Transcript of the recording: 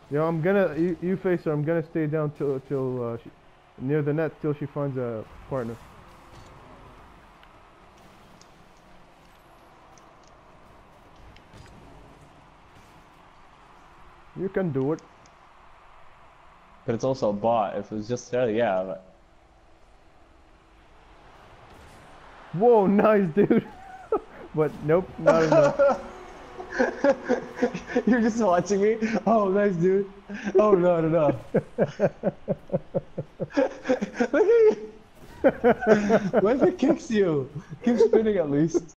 Yo, I'm gonna you face her. I'm gonna stay down till near the net till she finds a partner. You can do it. But it's also a bot. If it was just her, yeah. But... Whoa, nice, dude. But nope, not enough. You're just watching me? Oh, nice, dude. Oh, no, no, no. Look at you. What if it kicks you? Keep spinning at least.